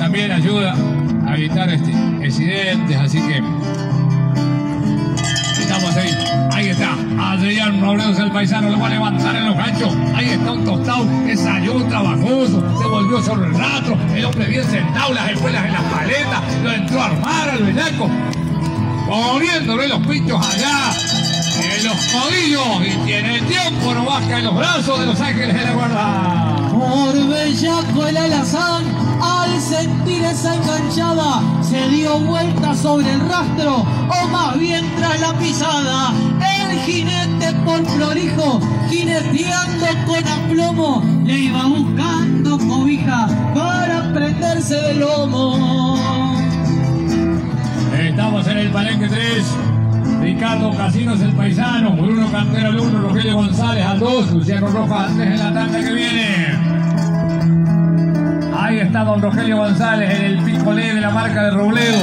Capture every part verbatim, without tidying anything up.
también ayuda a evitar este, accidentes, así que estamos ahí. Ahí está, Adrián Robledo es el paisano, lo va a levantar en los ganchos. Ahí está un tostado que salió trabajoso, se volvió sobre el rastro, el hombre bien sentado, las espuelas en las paletas, lo entró a armar al bellaco, poniéndole los pinchos allá en los codillos, y tiene tiempo, no baja en los brazos de los ángeles de la guarda. Por bellaco el alazán, al sentir esa enganchada, se dio vuelta sobre el rastro, o más bien tras la pisada. El jinete por prolijo, jineteando con aplomo, le iba buscando cobija para prenderse del lomo. Estamos en el palenque tres. Ricardo Casinos el paisano, Bruno Cantero al uno, Rogelio González al dos, Luciano Rojas al tres en la tanda que viene. Ahí está don Rogelio González en el picolé de la marca de Robledo.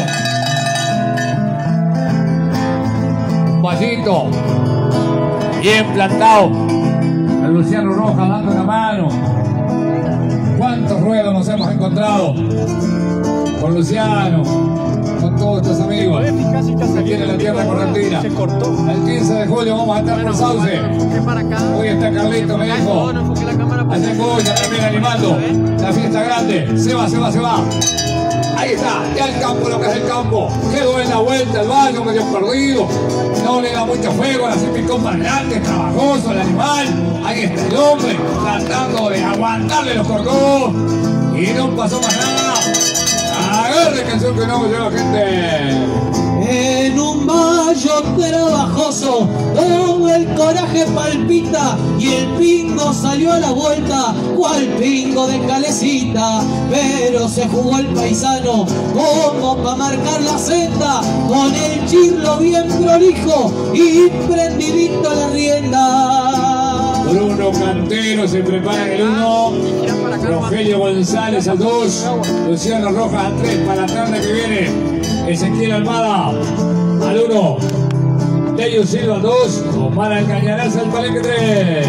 Un vasito bien plantado. A Luciano Rojas dando la mano. ¿Cuántos ruedos nos hemos encontrado con Luciano? Con todos estos amigos que tienen la tierra correntina. El quince de julio vamos a estar por Sauce. Hoy está Carlito, me dijo. Allá en Goya también animando la fiesta grande. Se va, se va, se va. Ahí está, ya el campo, lo que es el campo. Quedó en la vuelta el baño, medio perdido. No le da mucho fuego, la se picó para adelante, trabajoso el animal. Ahí está el hombre, tratando de aguantarle los cordones. Y no pasó más nada. Agarre canción que no me lleva gente. En un vallo trabajoso, todo el coraje palpita, y el pingo salió a la vuelta, cual pingo de calecita. Pero se jugó el paisano como pa' marcar la senda, con el chirlo bien prolijo y prendidito a la rienda. Bruno Cantero se prepara en el uno, Rogelio González al dos, Luciano Rojas al tres para la tarde que viene. Ezequiel Almada al uno, Leyo Silva al dos, Omar Alcañarás al palenque tres.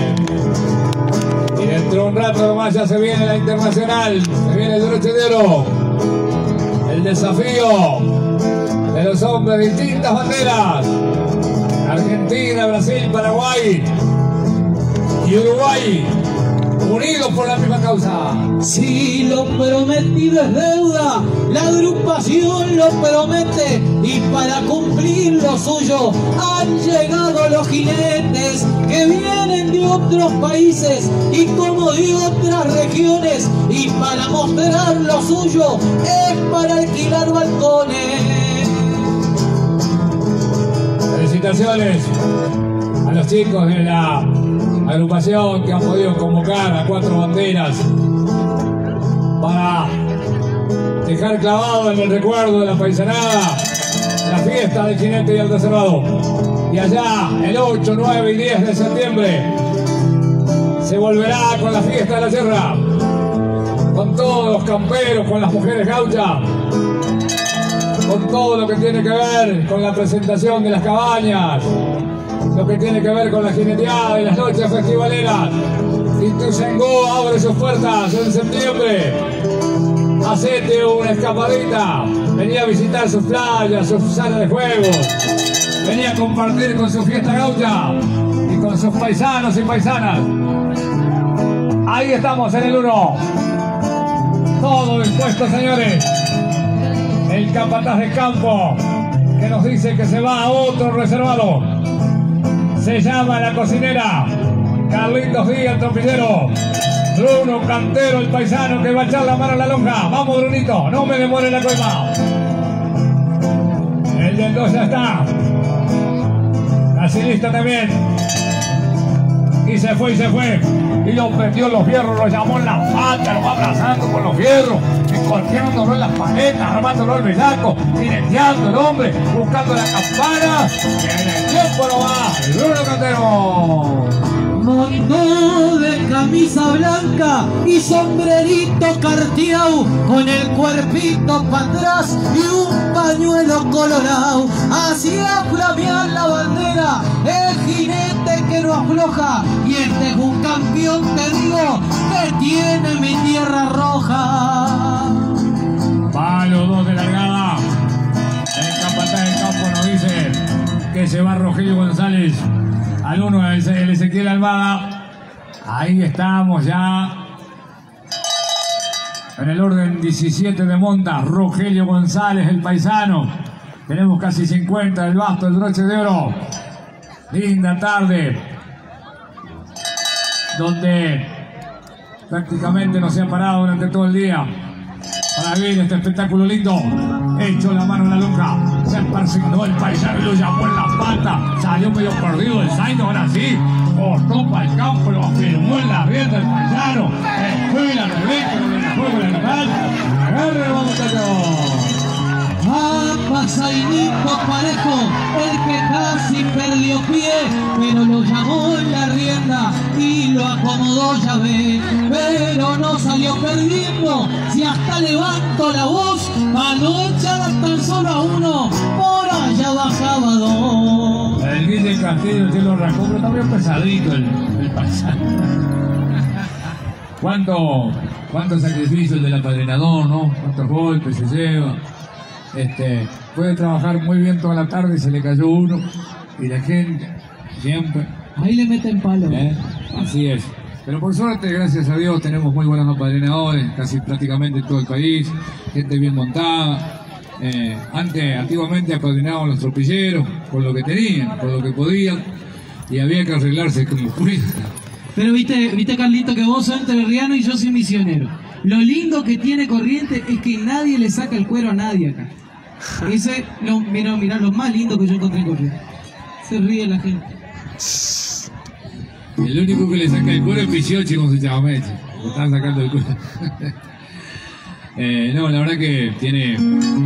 Y dentro de un rato nomás ya se viene la internacional, se viene el broche de oro, el desafío de los hombres de distintas banderas: Argentina, Brasil, Paraguay y Uruguay, unidos por la misma causa. Si lo prometido es deuda, la agrupación lo promete, y para cumplir lo suyo han llegado los jinetes que vienen de otros países y como de otras regiones, y para mostrar lo suyo es para alquilar balcones. Felicitaciones a los chicos de la agrupación que han podido convocar a cuatro banderas para dejar clavado en el recuerdo de la paisanada la fiesta del jinete y el reservado. Y allá el ocho, nueve y diez de septiembre se volverá con la fiesta de la sierra, con todos los camperos, con las mujeres gauchas, con todo lo que tiene que ver con la presentación de las cabañas, lo que tiene que ver con la jineteada y las noches festivaleras. Ituzaingó abre sus puertas en septiembre. Hacete una escapadita. Venía a visitar sus playas, sus salas de juegos. Venía a compartir con su fiesta gaucha y con sus paisanos y paisanas. Ahí estamos en el uno. Todo dispuesto, señores. El capataz de campo que nos dice que se va a otro reservado. Se llama la cocinera Carlitos Díaz, el trompillero. Bruno Cantero, el paisano, que va a echar la mano a la lonja. Vamos, Brunito, no me demore la coima. El del dos ya está. Así lista también. Y se fue, y se fue. Y lo metió en los fierros, lo llamó en la falda, lo va abrazando con los fierros, golpeándolo en las paletas, armándolo el bellaco, jineteando el hombre, buscando la campana. Y en el tiempo no va el Bruno Cantero. Montó de camisa blanca y sombrerito carteado, con el cuerpito para atrás y un pañuelo colorado. Hacía flamear la bandera, el jinete que no afloja, y este es un campeón, te digo, que tiene mi tierra roja. se va Rogelio González al uno, el Ezequiel Almada. Ahí estamos ya en el orden diecisiete de monta. Rogelio González, el paisano. Tenemos casi cincuenta, el basto, el broche de oro. Linda tarde, donde prácticamente no se ha parado durante todo el día para vivir este espectáculo lindo. Echó la mano en la nuca, se persignó el paisano y lo llamó en la pata. Salió medio perdido el Zaino, ahora sí. Cortó para el campo, lo afirmó en la rienda el paisano. Escuela, Rebeca, con el juego del animal. Agarre, vamos, muchachos. Ah, pasainito parejo, el que casi perdió pie, pero lo llamó en la rienda y lo acomodó, ya ve, pero no salió perdiendo. Si hasta levanto la voz, para no echar tan solo a uno, por allá bajaba dos. El Guille Castillo se lo arrancó, pero también pesadito el, el paisano. ¿Cuánto, cuánto sacrificio el del apadrinador, ¿no? Cuántos golpes se lleva. Este, puede trabajar muy bien toda la tarde y se le cayó uno, y la gente siempre ahí le meten palo. ¿Eh? Así es. Pero por suerte, gracias a Dios, tenemos muy buenos apadrinadores, casi prácticamente en todo el país, gente bien montada. Eh, antes, antiguamente apadrinaban los tropilleros con lo que tenían, con lo que podían, y había que arreglarse como pudiera. Pero viste, viste Carlito, que vos sos entrerriano y yo soy misionero. Lo lindo que tiene Corrientes es que nadie le saca el cuero a nadie acá. Ese, lo, mirá, mirá, lo más lindo que yo encontré en Corrientes. Se ríe la gente. El único que le saca el cuero es Pichiochi con su chavameche. Le están sacando el cuero. eh, no, la verdad que tiene...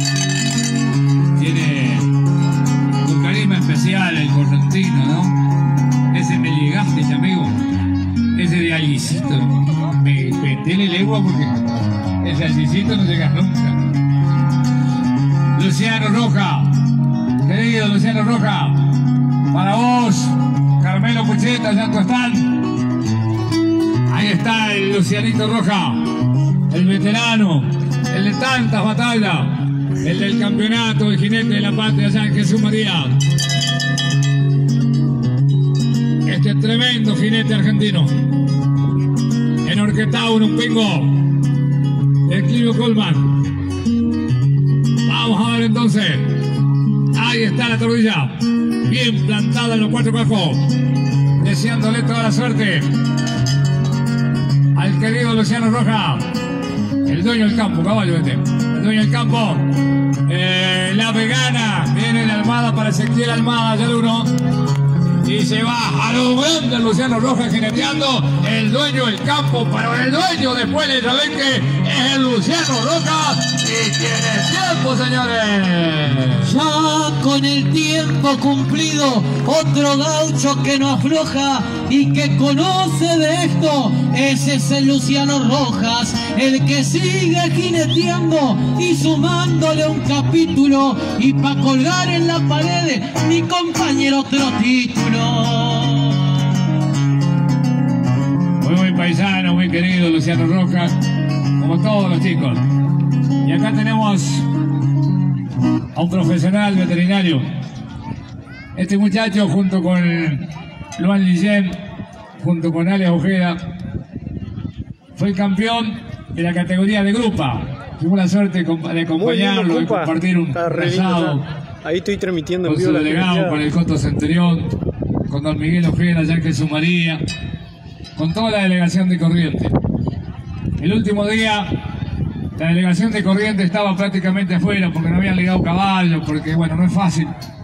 Tiene un carisma especial el correntino, ¿no? Ese me llegaste, amigo. Ese de Alicito. Me metele legua porque ese Alicito no llega nunca. Luciano Roja, querido Luciano Roja, para vos, Carmelo Pucheta, ya están. Ahí está el Lucianito Roja, el veterano, el de tantas batallas, el del campeonato, el jinete de la patria allá en Jesús María. Este tremendo jinete argentino, enorquetado en un pingo, el Clio Colman. Vamos a ver entonces. Ahí está la torbilla, bien plantada en los cuatro cajos, deseándole toda la suerte al querido Luciano Roja, el dueño del campo, caballo este, el dueño del campo. Eh, la vegana viene de Almada para Ezequiel Almada, ya el uno. Y se va a lo grande Luciano Rojas jineteando, el dueño del campo, pero el dueño después le saben que es el Luciano Rojas y tiene tiempo, señores. Ya con el tiempo cumplido, otro gaucho que no afloja y que conoce de esto, ese es el Luciano Rojas, el que sigue jineteando y sumándole un capítulo, y pa' colgar en la pared mi compañero otro título. Muy buen paisano, muy querido Luciano Rojas, como todos los chicos. Y acá tenemos a un profesional veterinario. Este muchacho, junto con Luan Lillén, junto con Alex Ojeda, fue campeón de la categoría de grupa. Tuvimos la suerte de acompañarlo, de compartir un asado. Ahí estoy transmitiendo en con vivo su delegado, con el Coto Centurión, con don Miguel Ojeda, ya que su María, con toda la delegación de Corrientes. El último día, la delegación de Corrientes estaba prácticamente afuera porque no habían ligado caballos, porque bueno, no es fácil.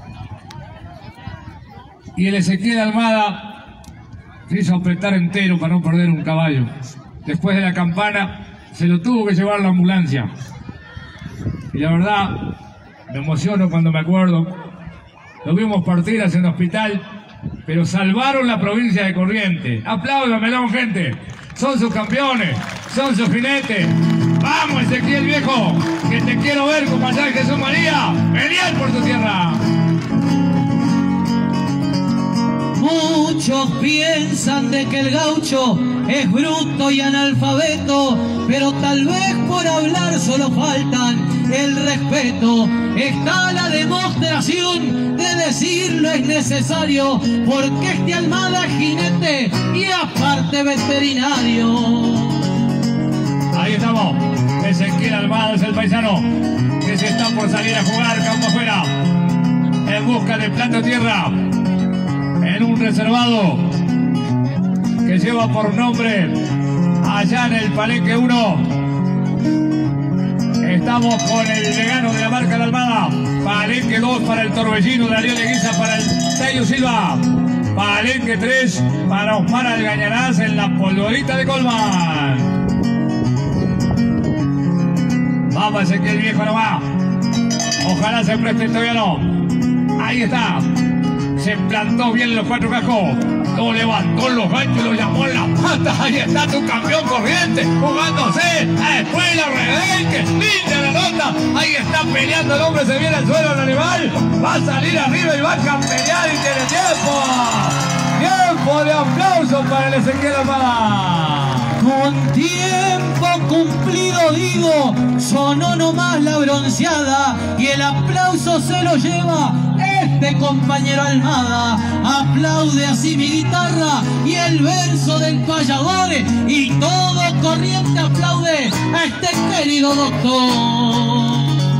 Y el Ezequiel Almada se hizo apretar entero para no perder un caballo. Después de la campana, se lo tuvo que llevar a la ambulancia. Y la verdad, me emociono cuando me acuerdo. Lo vimos partir hacia un hospital, pero salvaron la provincia de Corrientes. Apláudanmelo, gente. Son sus campeones, son sus jinetes. Vamos, Ezequiel viejo, que te quiero ver con allá en Jesús María. Pelear por tu tierra. Muchos piensan de que el gaucho es bruto y analfabeto, pero tal vez por hablar solo faltan el respeto. Está la demostración de decirlo es necesario, porque este Almada es jinete y aparte veterinario. Ahí estamos, Ezequiel Almada es el paisano que se está por salir a jugar campo afuera en busca de plato tierra en un reservado que lleva por nombre allá en el Palenque uno. Estamos con el vegano de la marca de Almada. Palenque dos para el Torbellino de Ariel Leguiza, para el Tello Silva. Palenque tres para Osmar Algañarás en la polvorita de Colman. Vamos, Ezequiel viejo nomás. Ojalá se preste todavía no. Ahí está. Se plantó bien los cuatro cascos. Lo levantó los ganchos, lo llamó en las patas. Ahí está tu campeón corriente, jugándose a Escuela Rebenque. Linda la nota. Ahí está peleando el hombre, se viene al suelo el animal. Va a salir arriba y va a campeonear y tiene tiempo. Tiempo de aplauso para el Ezequiel Almada. Con tiempo cumplido digo, sonó nomás la bronceada y el aplauso se lo lleva este compañero Almada. Aplaude así mi guitarra y el verso del payador, y todo corriente aplaude a este querido doctor.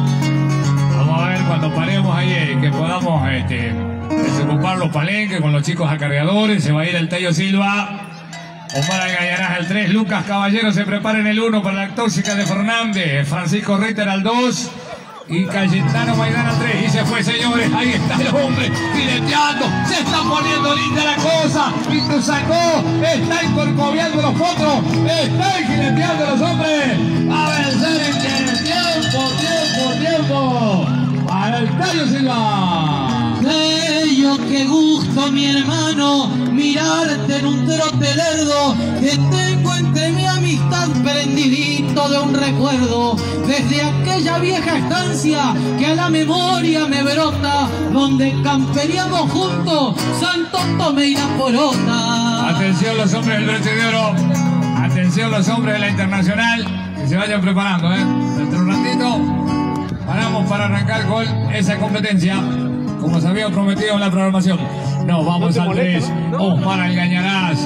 Vamos a ver cuando paremos ahí, que podamos este, desocupar los palenques con los chicos acarreadores. Se va a ir el Tello Silva. Omar Algañarás al tres, Lucas Caballero se prepara en el uno para la tóxica de Fernández, Francisco Ritter al dos y Cayetano Maidana al tres. Y se fue, señores, ahí está el hombre fileteando, se está poniendo linda la cosa. Y tu sacó, está incorporeando los potros, está fileteando los hombres. A vencer en tiempo, tiempo, tiempo para el Tello Silva. Bello, qué gusto, mi hermano, mirarte en un trote lerdo, que tengo entre mi amistad prendidito de un recuerdo, desde aquella vieja estancia que a la memoria me brota, donde camperíamos juntos, Santo Tomé y la Porota. Atención los hombres del broche de oro, atención los hombres de la Internacional, que se vayan preparando, ¿eh? Dentro de un ratito paramos para arrancar con esa competencia. Como se había prometido en la programación. Nos vamos no al tres. Osmar Algañarás.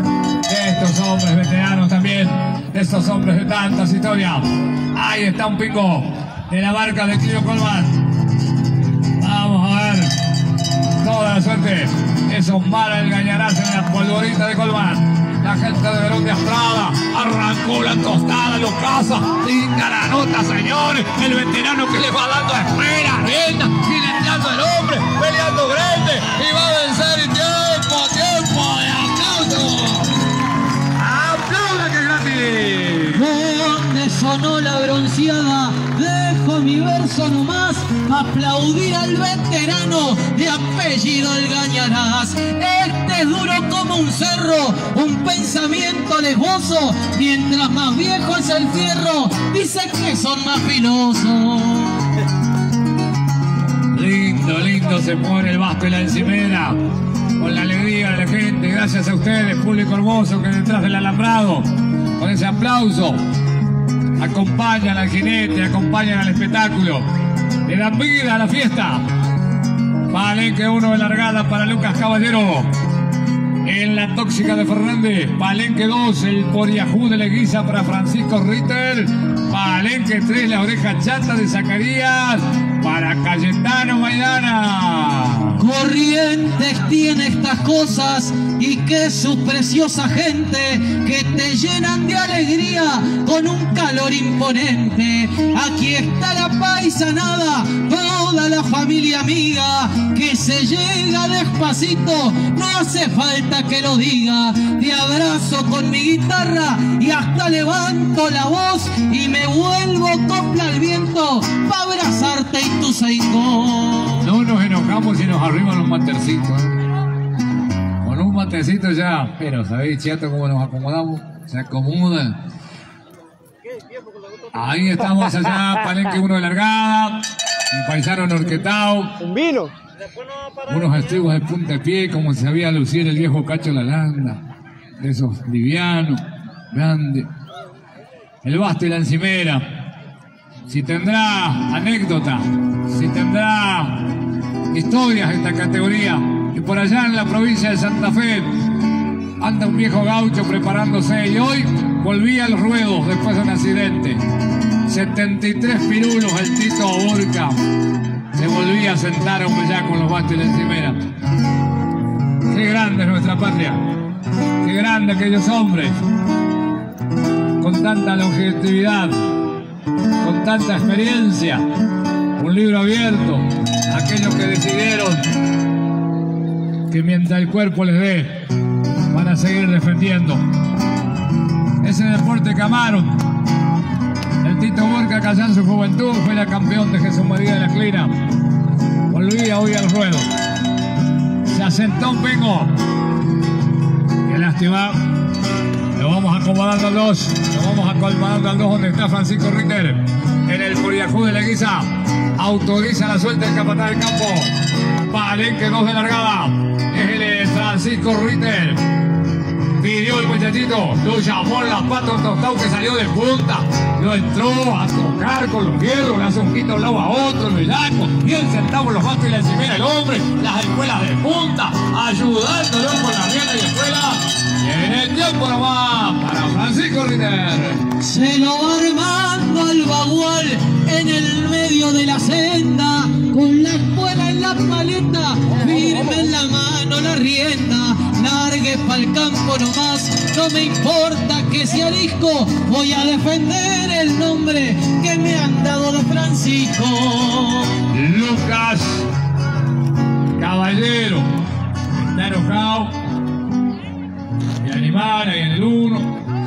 De estos hombres veteranos también. De estos hombres de tantas historias. Ahí está un pico de la marca de Clio Colman. Vamos a ver. Toda la suerte. Es Osmar Algañarás en la polvorita de Colman. La gente de Verón de Astrada arrancó la tostada, lo caza. Linda la nota, señores. El veterano que le va dando espera, rienda, fileteando el hombre, peleando grande y va a vencer. Y tiempo, tiempo de aplauso. ¡Aplauda que gratis! Donde sonó la bronceada, dejo mi verso nomás, aplaudir al veterano de apellido Algañarás. Este es duro como un cerro, un pensamiento lejoso, mientras más viejo es el fierro, dicen que son más filosos. Lindo, lindo se pone el basto y la encimera, con la alegría de la gente, gracias a ustedes, público hermoso que detrás del alambrado, con ese aplauso, acompañan al jinete, acompañan al espectáculo, le dan vida a la fiesta. Palenque uno de largada para Lucas Caballero. En la tóxica de Fernández, Palenque dos, el Poriajú de Leguiza para Francisco Ritter. Palenque tres, la oreja chata de Zacarías para Cayetano Maidana. Corrientes tiene estas cosas y que su preciosa gente que te llenan de alegría con un calor imponente. Aquí está la paisanada, toda la familia amiga que se llega despacito, no hace falta que lo diga. Te abrazo con mi guitarra y hasta levanto la voz y me vuelvo copla al viento para abrazarte y tu seingón. No nos enojamos y nos arriban los matercitos, ¿eh? Con un matecito ya, pero ¿sabéis, chato, cómo nos acomodamos? Se acomodan. Ahí estamos allá, Palenque uno de largada, un paisano norquetao. Un vino. Unos estribos de punta de pie, como se sabía lucir el viejo Cacho Lalanda. de esos livianos, grandes. El basto y la encimera. Si tendrá anécdota, si tendrá historias de esta categoría. Y por allá en la provincia de Santa Fe anda un viejo gaucho preparándose y hoy volvía a los ruedos después de un accidente. setenta y tres pirulos el Tito Burka. Se volvía a sentar hombre ya con los bastos y la encimera. Qué grande es nuestra patria. Qué grande aquellos hombres. Con tanta longevidad, con tanta experiencia. Un libro abierto. Aquellos que decidieron que mientras el cuerpo les dé, van a seguir defendiendo ese deporte que amaron. El Tito Burka, que allá en su juventud fue la campeón de Jesús María de la Clina. Volvía hoy al ruedo. Se asentó un pingo. Qué lástima. Lo vamos acomodando al dos. Lo vamos acomodando al dos donde está Francisco Ritter. En el Curiajú de la Guisa. Autoriza la suelta del capataz del campo. Palenque dos de largada. Es el Francisco Ritter. Pidió el muchachito, lo llamó en las patas un tostado que salió de punta, lo entró a tocar con los hierros, le hace un quito de un lado a otro, lo hilaco, bien sentado los bastos y la encimera el hombre, las escuelas de punta, ayudándolo con la rienda y escuela. Y en el tiempo nomás para Francisco Ritter. Se lo va armando el bagual en el medio de la senda, con la espuela en la paleta, firme en la mano la rienda, largue pa'l campo nomás, no me importa que sea disco, voy a defender el nombre que me han dado de Francisco. Lucas Caballero está enojado y animal ahí en el uno,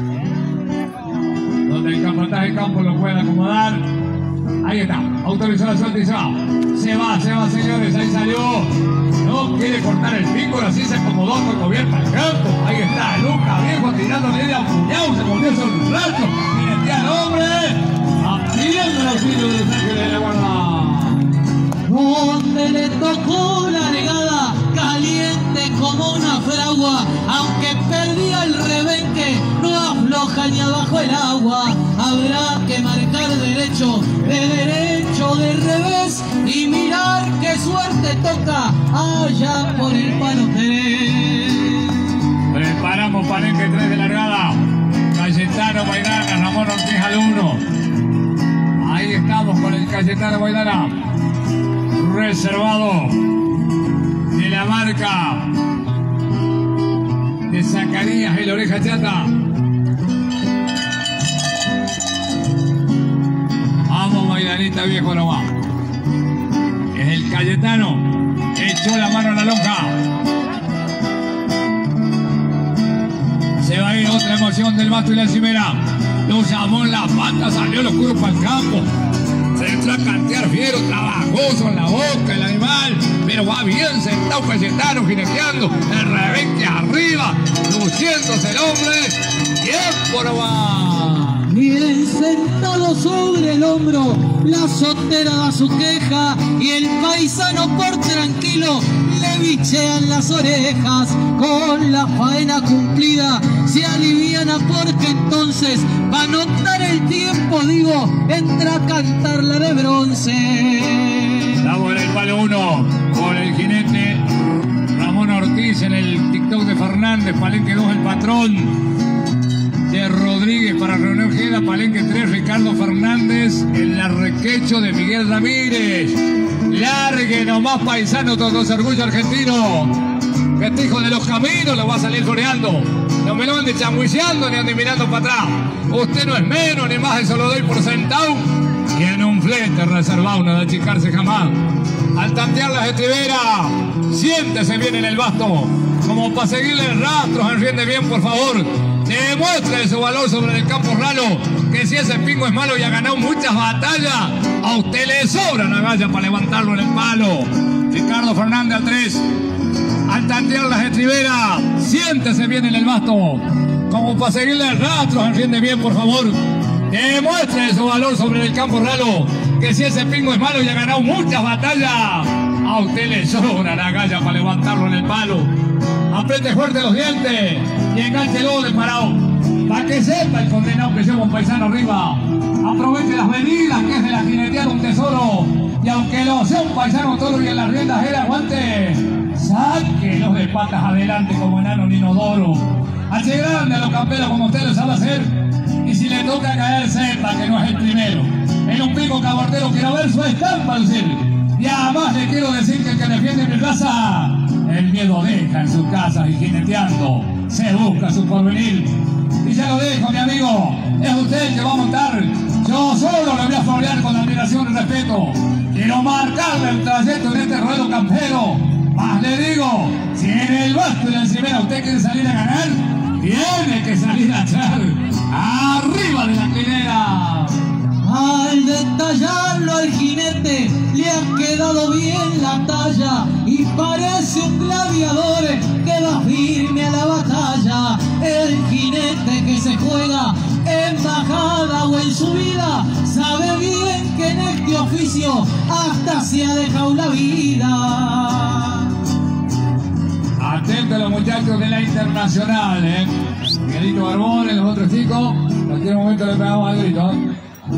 donde el capataz de campo lo puede acomodar. Ahí está, autorizó la suelta y se va. Se va, se va, señores, ahí salió. No quiere cortar el pico, así se acomodó con gobierno al campo. Ahí está, Lucas viejo tirando media puñado, se volvió sobre un rato. Miren, tía el hombre, pidiendo el auxilio de Los Ángeles de la Guarda. Donde le tocó la negada, caliente como una fragua, aunque perdía el rebenque, no afloja ni abajo el agua. Habrá que marcar derecho, de derecho, de revés, y mirar qué suerte toca allá por el palo tres. Preparamos Palenque tres de largada. Cayetano Maidana, Ramón Ortiz al uno. Ahí estamos con el Cayetano Maidana. Reservado de la marca de Zacarías el Oreja Chata. Vamos Maidanita viejo nomás. Es el Cayetano. Echó la mano a la lonja. Se va a ir otra emoción del basto y la encimera. Lo llamó en la pata, salió los curos para el campo. Se entró a cantear fiero, trabajoso en la boca el animal, pero va bien sentado Cayetano, jineteando, el rebenque arriba, luciéndose el hombre. ¡Tiempo no va! Bien sentado sobre el hombro, la sotera da su queja y el paisano por tranquilo le bichean las orejas. Con la faena cumplida se aliviana porque entonces va a notar el tiempo, digo, entra a cantar la de bronce. Estamos en el palo uno con el jinete Ramón Ortiz en el TikTok de Fernández, Palenque dos el patrón. De Rodríguez para Reunión Ojeda, Palenque tres, Ricardo Fernández, el arrequecho de Miguel Ramírez. Largue nomás paisano, todos los orgullos argentinos. Que este hijo de los caminos lo va a salir floreando. No me lo ande chamulleando ni ande mirando para atrás. Usted no es menos ni más, eso lo doy por sentado. Y en un flete reservado, no de achicarse jamás. Al tantear las estriberas, siéntese bien en el basto. Como para seguirle el rastro, enriende bien, por favor. Demuestre su valor sobre el campo ralo, que si ese pingo es malo y ha ganado muchas batallas, a usted le sobra la galla para levantarlo en el palo. Ricardo Fernández al tres. Al tantear las estriberas, siéntese bien en el basto. Como para seguirle el rastro, enriende bien, por favor. Demuestre su valor sobre el campo ralo, que si ese pingo es malo y ha ganado muchas batallas, a usted le sobra la galla para levantarlo en el palo. apriete fuerte los dientes y enganchelo de parado. Para que sepa el condenado que lleva un paisano arriba. Aproveche las venidas, que es de la jinetear un tesoro. Y aunque lo sea un paisano toro y en las riendas él aguante, sáquelos de patas adelante como enano ni inodoro. Hace grande a los camperos como usted lo sabe hacer. Y si le toca caer, sepa que no es el primero. En un pico cabordero quiero ver su estampa lucir. Y además le quiero decir que el que defiende mi raza, el miedo deja en su casa y jineteando se busca su porvenir. Y ya lo dejo, mi amigo, es usted el que va a montar. Yo solo le voy a florear con admiración y respeto. Quiero marcarle el trayecto en este ruedo campero. Más le digo, si en el basto y la encimera usted quiere salir a ganar, tiene que salir a echar arriba de la clinera. Al detallarlo al jinete le ha quedado bien la talla y parece un gladiador que va firme a la batalla. El jinete que se juega en bajada o en subida sabe bien que en este oficio hasta se ha dejado la vida. Atento a los muchachos de la Internacional, ¿eh? Miguelito Barbón y los otros chicos. En cualquier momento le pegamos al grito, ¿eh?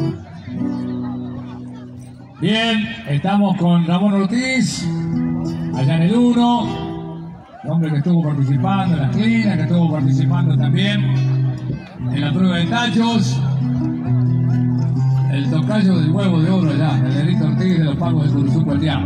Bien, estamos con Ramón Ortiz, allá en el uno, hombre que estuvo participando en las clinas, que estuvo participando también en la prueba de tachos. El tocayo del huevo de oro allá, el Negrito Ortiz de los Pagos de Curuzú Cualtiá.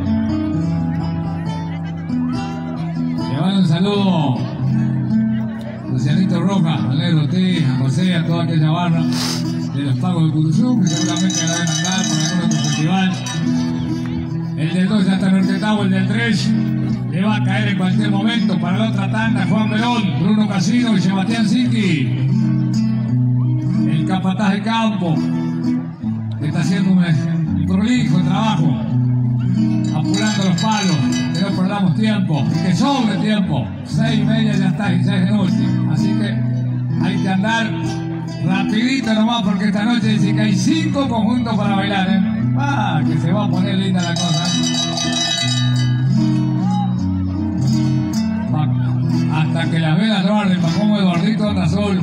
Le mando un saludo a Lucianito Rojas, a Negro Ortiz, a José, a toda aquella barra de los Pagos de Curuzú, que seguramente la deben andar por algún otro festival. El del dos ya está nortetado, el del tres le va a caer en cualquier momento. Para la otra tanda, Juan Perón, Bruno Casino y Sebastián Siki. El capataz de campo, que está haciendo un, un prolijo trabajo, apurando los palos, que no perdamos tiempo, que sobre tiempo. Seis y media ya está y seis de noche. Así que hay que andar rapidito nomás, porque esta noche dice que hay cinco conjuntos para bailar, ¿eh? Ah, que se va a poner linda la cosa. Va, hasta que las velas roben, para como Eduardito anda solo.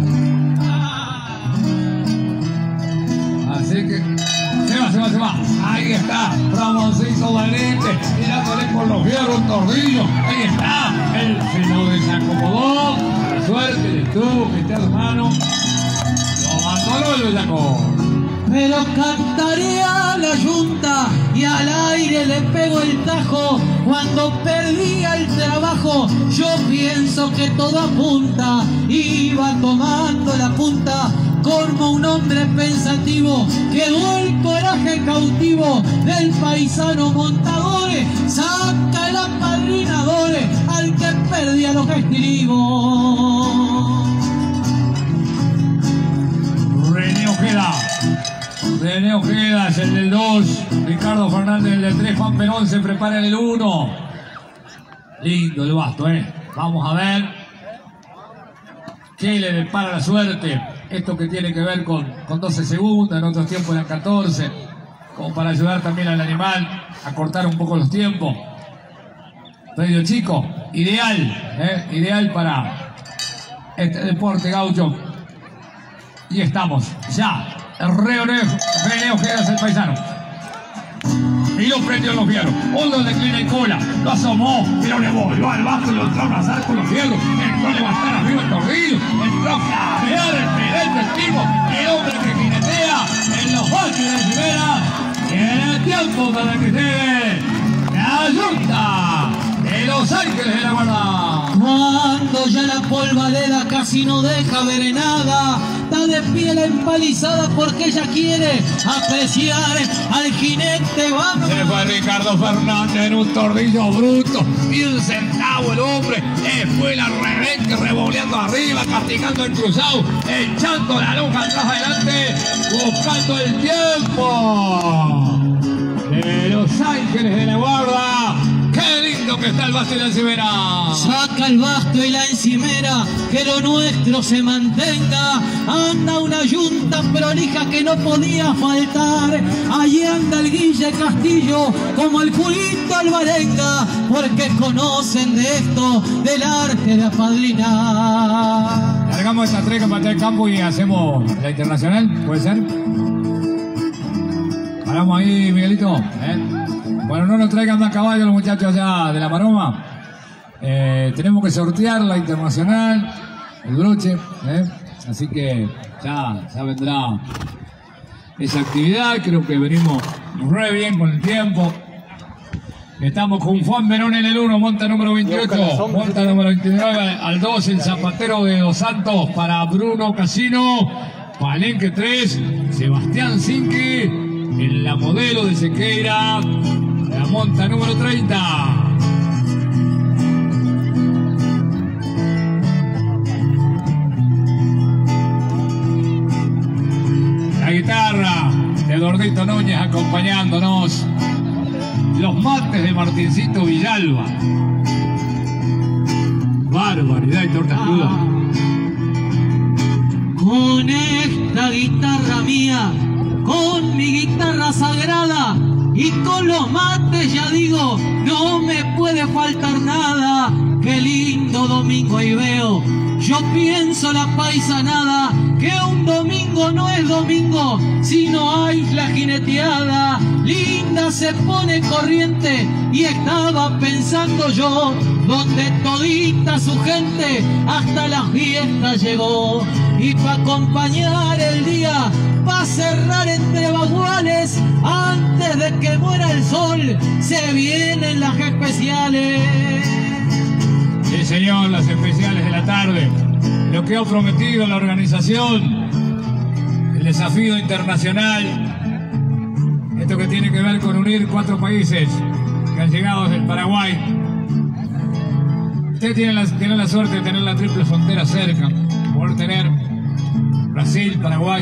Así que se va, se va, se va. Ahí está, Ramoncito Valiente, tirándole por los fierros un tordillo. Ahí está, él se lo desacomodó. La suerte le tuvo que echar mano. Lo mandó lo sacó. Pero cantaré a la yunta y al aire le pego el tajo. Cuando perdía el trabajo, yo pienso que todo apunta. Iba tomando la punta como un hombre pensativo. Quedó el coraje cautivo del paisano montador. Saca el apadrinador al que perdía los estribos. René Ojeda. René Ojeda es el del dos, Ricardo Fernández el del tres, Juan Perón se prepara en el uno. Lindo el basto, ¿eh? Vamos a ver qué le depara la suerte. Esto que tiene que ver con, con doce segundos, en otros tiempos eran catorce, como para ayudar también al animal a cortar un poco los tiempos. Medio chico, ideal, ¿eh? Ideal para este deporte gaucho. Y estamos ya. René Ojeda es el paisano. Y lo prendió en los fierros. Uno declina y cola. Lo asomó, pero le volvió al bajo y lo entró a abrazar con los fierros. Entró a levantar arriba el tordillo. Entró a flamear el pedete, el tipo. El hombre que jinetea en los baches de primera. Tiene tiempo para que llegue la yunta de Los Ángeles de la Guarda. Cuando ya la polvareda casi no deja ver nada, está de piel empalizada porque ella quiere apreciar al jinete. Vamos. Se fue Ricardo Fernández en un tordillo bruto, bien sentado el hombre. Se fue la rebenque revoleando arriba, castigando el cruzado, echando la lonja atrás adelante, buscando el tiempo de Los Ángeles de la Guarda. ¡Qué lindo lo que está el basto y la encimera. Saca el basto y la encimera, que lo nuestro se mantenga. Anda una yunta prolija que no podía faltar. Allí anda el Guille Castillo como el Julito Alvarenga, porque conocen de esto, del arte de apadrinar. Largamos esta treca para el campo y hacemos la internacional, ¿puede ser? Paramos ahí, Miguelito. ¿eh? Bueno, no nos traigan más caballos los muchachos allá de la maroma. Eh, tenemos que sortear la internacional, el broche. ¿eh? Así que ya, ya vendrá esa actividad. Creo que venimos re bien con el tiempo. Estamos con Juan Verón en el uno, monta número veintiocho, monta número veintinueve, al dos, el Zapatero de Dos Santos para Bruno Casino, Palenque tres, Sebastián Cinque, en la Modelo de Sequeira, la monta número treinta. La guitarra de Gordito Núñez acompañándonos. Los mates de Martincito Villalba. Barbaridad y tortas crudas. Con esta guitarra mía, con mi guitarra sagrada y con los mates, ya digo, no me puede faltar nada. Qué lindo domingo ahí veo. Yo pienso la paisanada, que un domingo no es domingo si no hay la jineteada. Linda se pone corriente y estaba pensando yo, donde todita su gente hasta la fiesta llegó. Y pa' acompañar el día, pa' cerrar entre baguales, antes de que muera el sol, se vienen las especiales. Sí, señor, las especiales de la tarde. Lo que ha prometido la organización, el desafío internacional, esto que tiene que ver con unir cuatro países que han llegado desde el Paraguay. Ustedes tienen la, tienen la suerte de tener la triple frontera cerca, poder tener Brasil, Paraguay,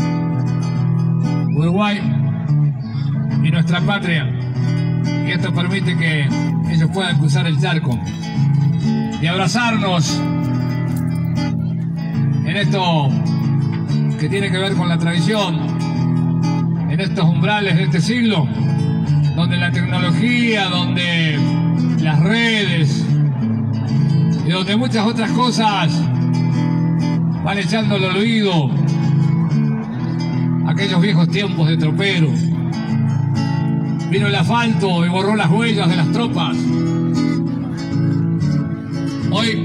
Uruguay y nuestra patria. Y esto permite que ellos puedan cruzar el charco y abrazarnos en esto que tiene que ver con la tradición, en estos umbrales de este siglo, donde la tecnología, donde las redes y donde muchas otras cosas van echándole al oído aquellos viejos tiempos de tropero. Vino el asfalto y borró las huellas de las tropas. Hoy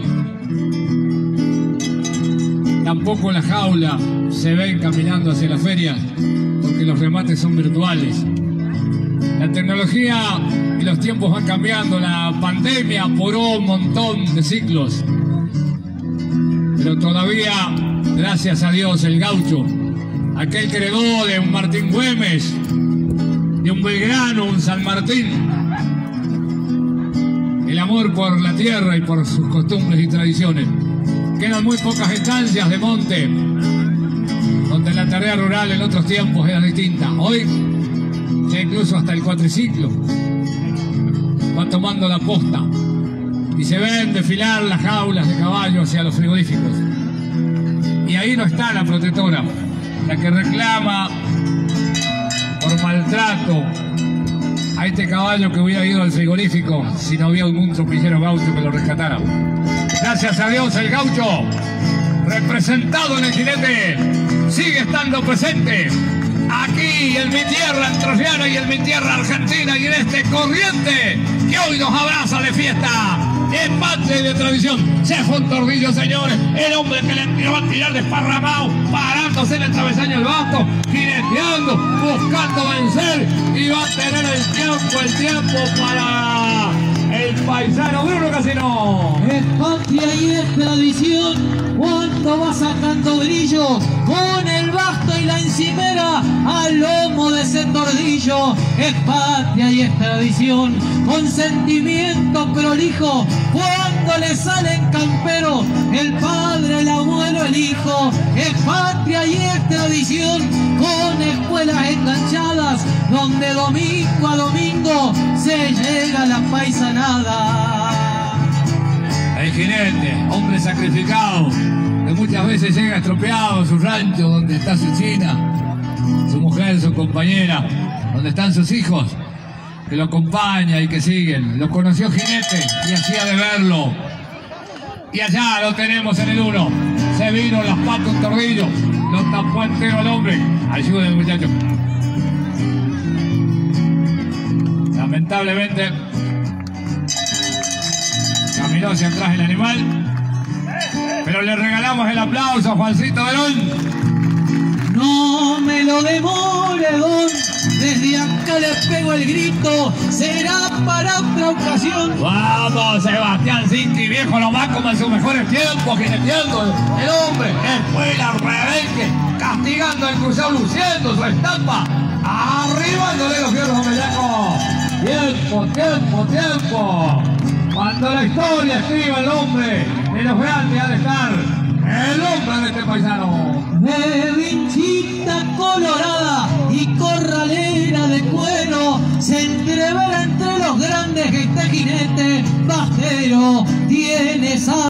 tampoco la jaula se ven caminando hacia las ferias, porque los remates son virtuales. La tecnología y los tiempos van cambiando, la pandemia apuró un montón de ciclos. Pero todavía, gracias a Dios, el gaucho, aquel que heredó de un Martín Güemes, de un Belgrano, un San Martín, el amor por la tierra y por sus costumbres y tradiciones. Quedan muy pocas estancias de monte, donde la tarea rural en otros tiempos era distinta. Hoy, ya incluso hasta el cuatriciclo va tomando la posta y se ven desfilar las jaulas de caballos hacia los frigoríficos. Y ahí no está la protectora, la que reclama por maltrato a este caballo que hubiera ido al frigorífico si no había un tropillero gaucho que lo rescatara. Gracias a Dios, el gaucho, representado en el jinete, sigue estando presente aquí en mi tierra entrerriana y en mi tierra argentina, y en este corriente que hoy nos abraza de fiesta, de patria y de tradición. Se fue un tordillo, señores, el hombre que le va a tirar desparramado, parándose en el travesaño del basto, jineteando, buscando vencer, y va a tener el tiempo, el tiempo para el paisano Bruno Casino. Es patria y es tradición, cuando va sacando brillo, con el basto y la encimera, al lomo de ese tordillo. Es patria y es tradición, con sentimiento prolijo, cuando le salen campero, el padre, el abuelo, el hijo. Es patria y es tradición, con escuelas enganchadas, donde domingo a domingo se llega a la paisanada. El jinete, hombre sacrificado, que muchas veces llega estropeado a su rancho donde está su china, su mujer, su compañera, donde están sus hijos, que lo acompaña y que siguen. Lo conoció Jinete y hacía de verlo. Y allá lo tenemos en el uno. Se vino las patas un tordillo, lo tapó entero al hombre. Ayúdenme, muchachos. Lamentablemente caminó hacia atrás el animal, pero le regalamos el aplauso a Juancito Verón. No me lo demore, don, desde acá le pego el grito, será para otra ocasión. Vamos, Sebastián Cinti, viejo nomás como en sus mejores tiempos, jineteando el hombre, escuela rebelde, castigando el cruzado, luciendo su estampa, arribándole los fierros a Mellaco. Tiempo, tiempo, tiempo. Cuando la historia escriba el hombre de los grandes ha de estar el hombre de este paisano. De vinchita colorada y corralera de cuero, se entrevera entre los grandes que este jinete bajero tiene esa